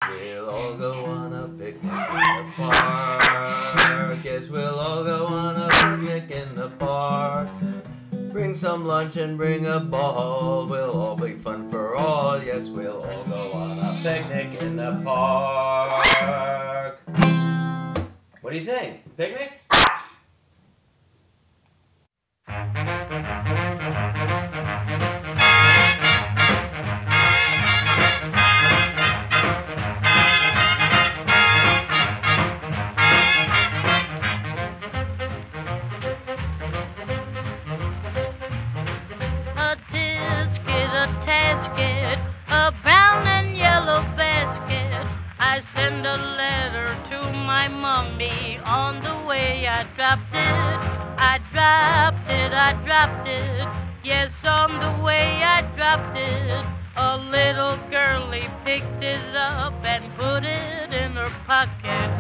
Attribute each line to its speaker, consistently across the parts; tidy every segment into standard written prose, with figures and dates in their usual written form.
Speaker 1: we'll all go on a picnic in the park. Yes, we'll all go on a picnic in the park. Bring some lunch and bring a ball. We'll all be fun for all. Yes, we'll all go on a picnic in the park. What do you think? Picnic?
Speaker 2: A brown and yellow basket. I send a letter to my mommy. On the way I dropped it. I dropped it, I dropped it. Yes, on the way I dropped it. A little girlie picked it up and put it in her pocket.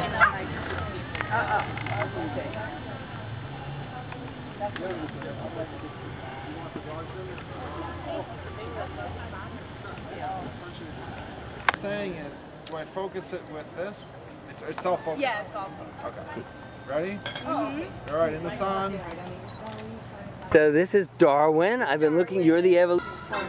Speaker 3: Saying is, do I focus it with this? It's self-focused.
Speaker 4: Yeah, it's all focused.
Speaker 3: Okay. Ready? All right, in the sun.
Speaker 1: So this is Darwin. I've been looking. You're the evolution.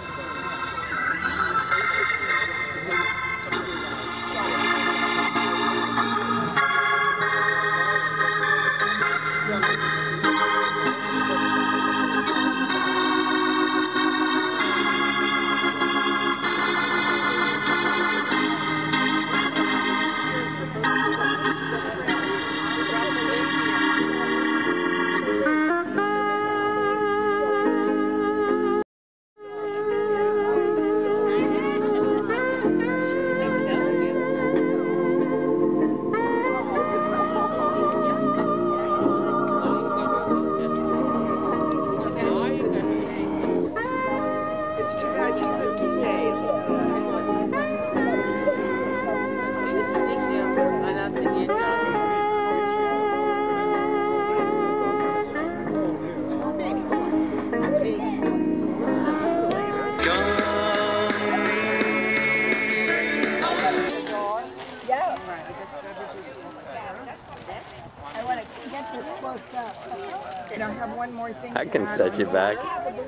Speaker 5: And I have one more thing.
Speaker 1: I can set you back.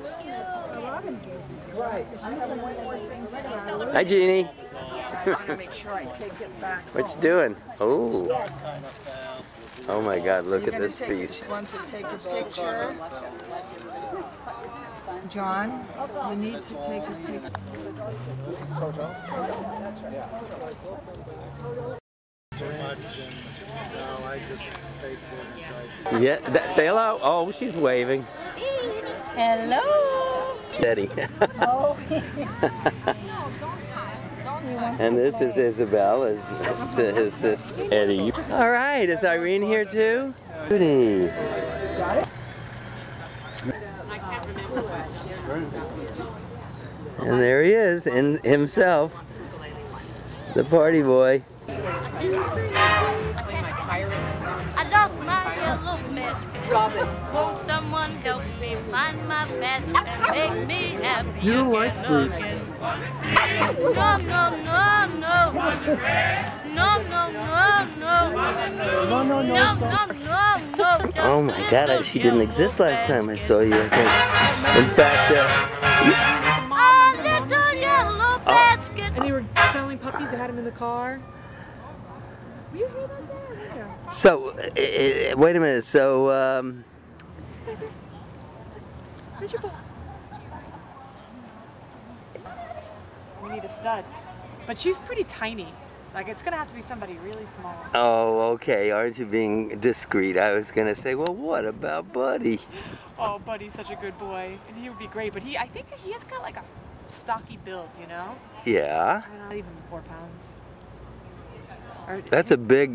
Speaker 5: Right. I have one more thing to add.
Speaker 1: Hi, Jeannie.
Speaker 5: I want to make sure I take it back.
Speaker 1: What you doing? Oh. Oh my God! Look at this piece.
Speaker 5: She wants to take a picture. John, we need to take a picture.
Speaker 3: This is Toto.
Speaker 5: That's right.
Speaker 3: So much, and now I just take it.
Speaker 1: Yeah. Say hello. Oh, she's waving.
Speaker 4: Hello.
Speaker 1: Eddie.
Speaker 5: Oh.
Speaker 1: And this is Isabel, his sister Eddie. All right, is Irene here too? Goody. And there he is, in himself, the party boy.
Speaker 2: I lost my yellow basket. Robin. Won't someone help me find my basket and make me happy?
Speaker 3: You don't like fruit.
Speaker 2: No, no, no, no. No, no, no, no. No.
Speaker 1: Oh my God, she didn't exist last time I saw you, I think. In fact,
Speaker 2: little yellow basket.
Speaker 6: And they were selling puppies that had them in the car. Were you hear that there? Yeah.
Speaker 1: So, wait a minute, so,
Speaker 6: Where's your ball? We need a stud. But she's pretty tiny. Like, it's going to have to be somebody really small.
Speaker 1: oh, okay, aren't you being discreet? I was gonna say, well, what about Buddy?
Speaker 6: Oh, Buddy's such a good boy. And he would be great. But I think he has got like a stocky build, you know?
Speaker 1: Yeah.
Speaker 6: I don't know, not even 4 pounds.
Speaker 1: That's a big,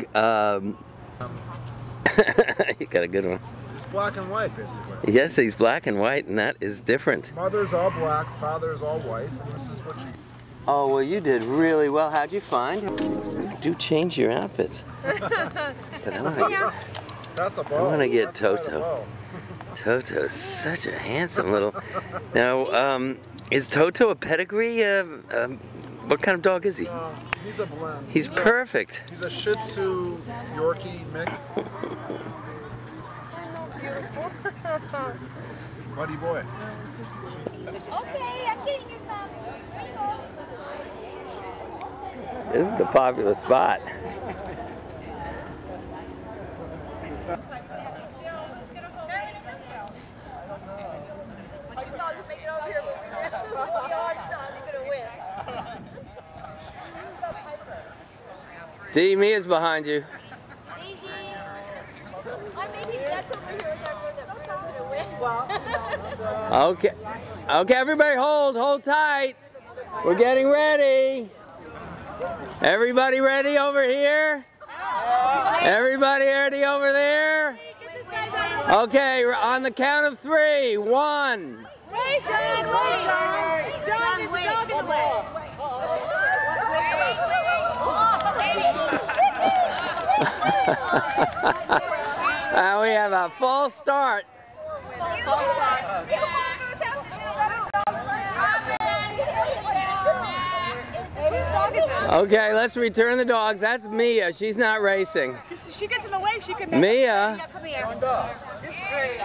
Speaker 1: you got a good one.
Speaker 3: It's black and white, basically.
Speaker 1: Yes, he's black and white, and that is different.
Speaker 3: Mother's all black, father's all white, and this is what you...
Speaker 1: Oh, well, you did really well. How'd you find? You do change your outfits. But I want to get Toto. Toto's such a handsome little... Now, is Toto a pedigree What kind of dog is he?
Speaker 3: He's a blend.
Speaker 1: He's perfect.
Speaker 3: He's a Shih Tzu Yorkie mix. Buddy boy.
Speaker 4: Okay, I'm getting you some. Here you go.
Speaker 1: This is the popular spot. Dee, Mia's behind you. Okay. Okay, everybody hold tight. We're getting ready. Everybody ready over here? Everybody ready over there? Okay, on the count of 3. 1.
Speaker 6: Wait, John, wait, John. John, there's a dog in the way.
Speaker 1: We have a full start. Okay, let's return the dogs. That's Mia. She's not racing.
Speaker 6: She gets in the way. She can make
Speaker 1: Mia.
Speaker 6: it. Come here. This is great.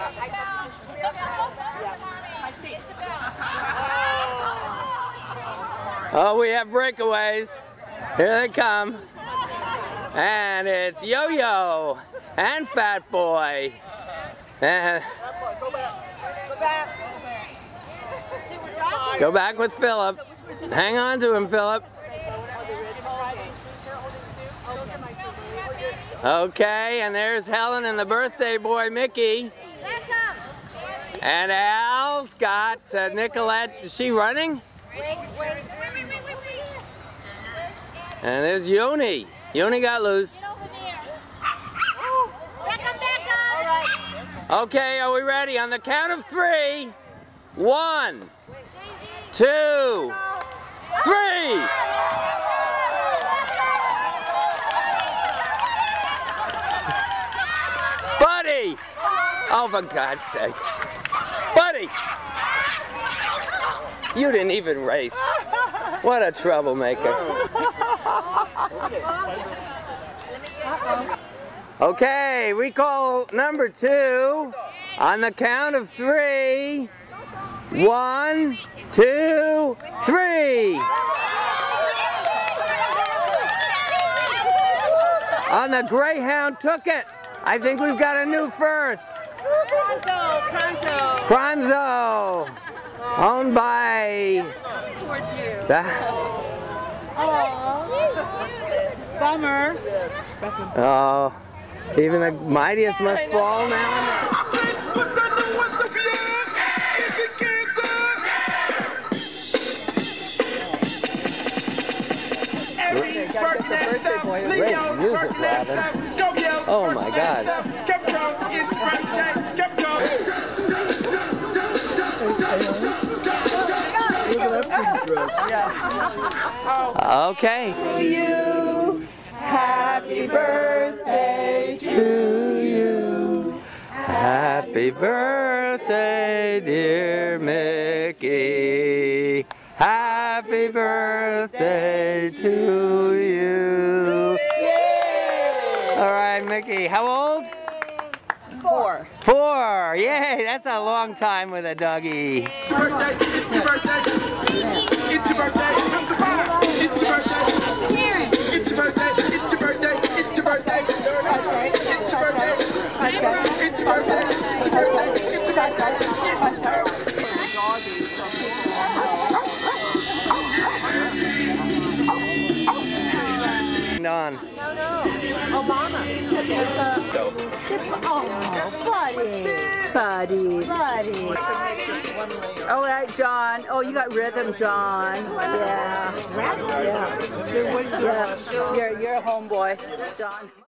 Speaker 1: Oh, we have breakaways. Here they come. And it's Yo-Yo and Fat Boy. And go back with Philip. Hang on to him, Philip. Okay, and there's Helen and the birthday boy, Mickey. And Al's got Nicolette. Is she running? And there's Yoni. Yoni got loose. Okay, are we ready? On the count of 3. 1, 2, 3. Buddy! Oh, for God's sake. Buddy! You didn't even race. What a troublemaker. Okay, recall number 2 on the count of 3. 1, 2, 3. On the Greyhound took it. I think we've got a new first. Pronto. Owned by...
Speaker 6: Bummer.
Speaker 1: Oh, even the mightiest must fall now. Great music, Robin. Oh my God. Okay.
Speaker 5: To you, happy birthday
Speaker 1: To you, happy birthday, dear Mickey. Happy birthday to you. All right, Mickey, how old?
Speaker 5: 4.
Speaker 1: 4. Yay, that's a long time with a doggy.
Speaker 7: It's your birthday. It's your birthday. It's your birthday. It's your birthday. It's your birthday. It's your birthday. It's your birthday. It's your birthday. It's your birthday. It's your birthday. It's your birthday.
Speaker 1: On.
Speaker 5: Oh, Mama. Buddy. All right, John. Oh, you got rhythm, John. Yeah. You're a homeboy, John.